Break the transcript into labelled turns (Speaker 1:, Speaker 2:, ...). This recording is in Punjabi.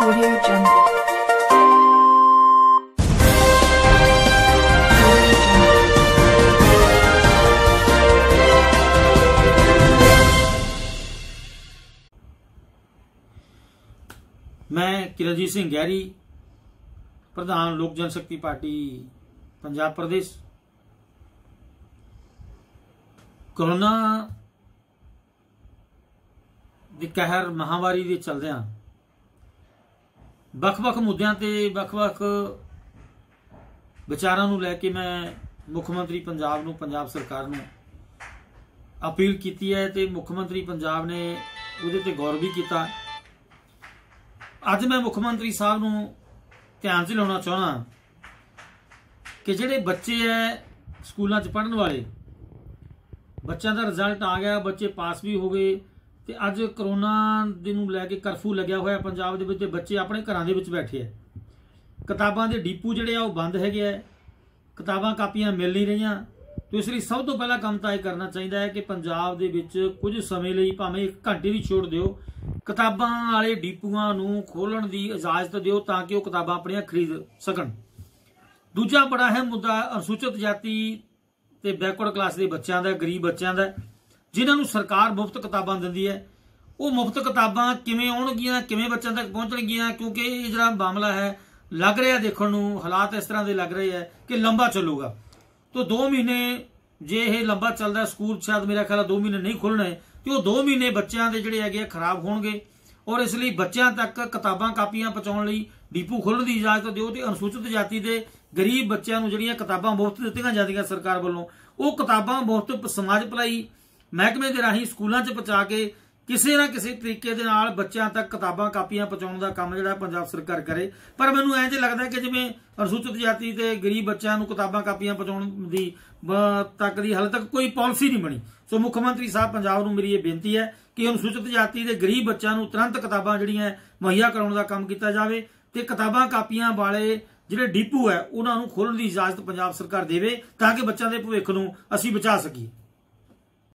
Speaker 1: Audio Jungle.
Speaker 2: मैं किरणजीत सिंह गहरी, प्रधान लोक जनशक्ति पार्टी पंजाब प्रदेश। कोरोना ਦੀ ਕਹਿਰ ਮਹਾਮਾਰੀ ਦੇ ਚਲਦਿਆਂ ਵੱਖ-ਵੱਖ ਮੁੱਦਿਆਂ ਤੇ ਵੱਖ-ਵੱਖ ਵਿਚਾਰਾਂ ਨੂੰ ਲੈ ਕੇ ਮੈਂ ਮੁੱਖ ਮੰਤਰੀ ਪੰਜਾਬ ਨੂੰ, ਪੰਜਾਬ ਸਰਕਾਰ ਨੂੰ ਅਪੀਲ ਕੀਤੀ ਹੈ ਤੇ ਮੁੱਖ ਮੰਤਰੀ ਪੰਜਾਬ ਨੇ ਉਹਦੇ ਤੇ ਗੌਰ ਵੀ ਕੀਤਾ। ਅੱਜ ਮੈਂ ਮੁੱਖ ਮੰਤਰੀ ਸਾਹਿਬ ਨੂੰ ਧਿਆਨ 'ਚ ਲਿਆਉਣਾ ਚਾਹੁੰਦਾ ਕਿ ਜਿਹੜੇ ਬੱਚੇ ਹੈ ਸਕੂਲਾਂ 'ਚ ਪੜ੍ਹਨ ਵਾਲੇ ਬੱਚਿਆਂ ਦਾ ਰਿਜ਼ਲਟ ਆ ਗਿਆ, ਬੱਚੇ ਪਾਸ ਵੀ ਹੋ ਗਏ ਤੇ ਅੱਜ ਕਰੋਨਾ ਦੇ ਨੂੰ ਲੈ ਕੇ ਕਰਫਿਊ ਲੱਗਿਆ ਹੋਇਆ ਪੰਜਾਬ ਦੇ ਵਿੱਚ, ਬੱਚੇ ਆਪਣੇ ਘਰਾਂ ਦੇ ਵਿੱਚ ਬੈਠੇ ਆ। ਕਿਤਾਬਾਂ ਦੇ ਡੀਪੂ ਜਿਹੜੇ ਆ ਉਹ ਬੰਦ ਹੈਗੇ ਆ, ਕਿਤਾਬਾਂ ਕਾਪੀਆਂ ਮਿਲ ਨਹੀਂ ਰਹੀਆਂ। ਤੇ ਇਸ ਲਈ ਸਭ ਤੋਂ ਪਹਿਲਾ ਕੰਮ ਤਾਂ ਇਹ ਕਰਨਾ ਚਾਹੀਦਾ ਹੈ ਕਿ ਪੰਜਾਬ ਦੇ ਵਿੱਚ ਕੁਝ ਸਮੇਂ ਲਈ ਭਾਵੇਂ 1 ਘੰਟੇ ਦੀ ਛੋਟ ਦਿਓ, ਕਿਤਾਬਾਂ ਵਾਲੇ ਡੀਪੂਆਂ ਨੂੰ ਖੋਲਣ ਦੀ ਇਜਾਜ਼ਤ ਦਿਓ ਤਾਂ ਕਿ ਉਹ ਕਿਤਾਬਾਂ ਆਪਣੀਆਂ ਖਰੀਦ ਸਕਣ। ਦੂਜਾ ਬੜਾ ਅਹਿਮ ਮੁੱਦਾ ਅਨੁਸੂਚਿਤ ਜਾਤੀ ਤੇ ਬੈਕਵਰਡ ਕਲਾਸ ਦੇ ਬੱਚਿਆਂ ਦਾ, ਗਰੀਬ ਬੱਚਿਆਂ ਦਾ, ਜਿਨ੍ਹਾਂ ਨੂੰ ਸਰਕਾਰ ਮੁਫਤ ਕਿਤਾਬਾਂ ਦਿੰਦੀ ਹੈ। ਉਹ ਮੁਫਤ ਕਿਤਾਬਾਂ ਕਿਵੇਂ ਆਉਣਗੀਆਂ, ਕਿਵੇਂ ਬੱਚਿਆਂ ਤੱਕ ਪਹੁੰਚਣਗੀਆਂ? ਕਿਉਂਕਿ ਇਹ ਜਿਹੜਾ ਮਾਮਲਾ ਹੈ ਲੱਗ ਰਿਹਾ ਦੇਖਣ ਨੂੰ, ਹਾਲਾਤ ਇਸ ਤਰ੍ਹਾਂ ਦੇ ਲੱਗ ਰਹੇ ਹੈ ਕਿ ਲੰਬਾ ਚੱਲੂਗਾ। तो 2 ਮਹੀਨੇ ਜੇ ਇਹ ਲੰਬਾ ਚੱਲਦਾ, ਸਕੂਲ ਸ਼ਾਇਦ ਮੇਰਾ ਖਿਆਲ 2 ਮਹੀਨੇ ਨਹੀਂ ਖੁੱਲਣੇ ਤੇ ਉਹ 2 ਮਹੀਨੇ ਬੱਚਿਆਂ ਦੇ ਜਿਹੜੇ ਹੈਗੇ ਖਰਾਬ ਹੋਣਗੇ। ਔਰ ਇਸ ਲਈ ਬੱਚਿਆਂ ਤੱਕ ਕਿਤਾਬਾਂ ਕਾਪੀਆਂ ਪਹੁੰਚਾਉਣ ਲਈ ਡੀਪੂ ਖੋਲ੍ਹਣ ਦੀ ਇਜਾਜ਼ਤ ਦਿਓ ਤੇ ਅਨੁਸੂਚਿਤ ਜਾਤੀ ਦੇ ਗਰੀਬ ਬੱਚਿਆਂ ਨੂੰ ਜਿਹੜੀਆਂ ਕਿਤਾਬਾਂ ਮੁਫਤ ਦਿੱਤੀਆਂ ਜਾਂਦੀਆਂ ਸਰਕਾਰ ਵੱਲੋਂ, ਉਹ ਕਿਤਾਬਾਂ ਮੁਫਤ ਸਮਾਜ ਭਲਾਈ ਮਹਿਕਮੇ ਦੇ ਰਾਹੀਂ ਸਕੂਲਾਂ 'ਚ ਪਹੁੰਚਾ ਕੇ ਕਿਸੇ ਨਾ ਕਿਸੇ ਤਰੀਕੇ ਦੇ ਨਾਲ ਬੱਚਿਆਂ ਤੱਕ ਕਿਤਾਬਾਂ ਕਾਪੀਆਂ ਪਹੁੰਚਾਉਣ ਦਾ ਕੰਮ ਜਿਹੜਾ ਪੰਜਾਬ ਸਰਕਾਰ ਕਰੇ। ਪਰ ਮੈਨੂੰ ਐਂ ਜੇ ਲੱਗਦਾ ਕਿ ਜਿਵੇਂ ਅਨੁਸੂਚਿਤ ਜਾਤੀ ਤੇ ਗਰੀਬ ਬੱਚਿਆਂ ਨੂੰ ਕਿਤਾਬਾਂ ਕਾਪੀਆਂ ਪਹੁੰਚਾਉਣ ਦੀ ਤੱਕ ਦੀ ਹਾਲੇ ਤੱਕ ਕੋਈ ਪਾਲਿਸੀ ਨਹੀਂ ਬਣੀ। ਸੋ ਮੁੱਖ ਮੰਤਰੀ ਸਾਹਿਬ ਪੰਜਾਬ ਨੂੰ ਮੇਰੀ ਇਹ ਬੇਨਤੀ ਹੈ ਕਿ ਅਨੁਸੂਚਿਤ ਜਾਤੀ ਦੇ ਗਰੀਬ ਬੱਚਿਆਂ ਨੂੰ ਤੁਰੰਤ ਕਿਤਾਬਾਂ ਜਿਹੜੀਆਂ ਮੁਹੱਈਆ ਕਰਾਉਣ ਦਾ ਕੰਮ ਕੀਤਾ ਜਾਵੇ ਤੇ ਕਿਤਾਬਾਂ ਕਾਪੀਆਂ ਵਾਲੇ ਜਿਹੜੇ ਡੀਪੂ ਹੈ ਉਹਨਾਂ ਨੂੰ ਖੋਲ੍ਹਣ ਦੀ ਇਜਾਜ਼ਤ ਪੰਜਾਬ ਸਰਕਾਰ ਦੇਵੇ ਤਾਂ ਕਿ ਬੱਚਿਆਂ ਦੇ ਭਵਿੱਖ ਨੂੰ ਅਸੀਂ ਬਚਾ ਸਕੀਏ।